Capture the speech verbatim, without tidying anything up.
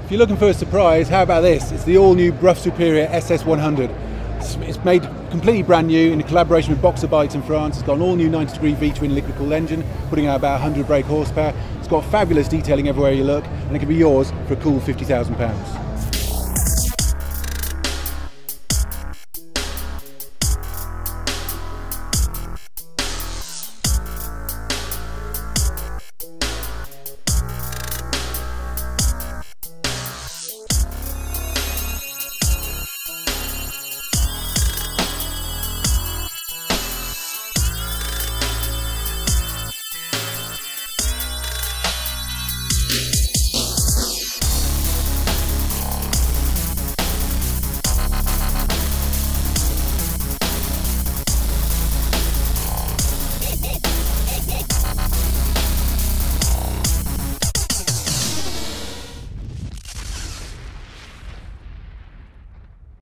If you're looking for a surprise, how about this? It's the all-new Brough Superior S S one hundred. It's, it's made completely brand new in collaboration with Boxer Bikes in France. It's got an all-new ninety degree V-twin liquid cooled engine, putting out about one hundred brake horsepower. It's got fabulous detailing everywhere you look, and it can be yours for a cool fifty thousand pounds.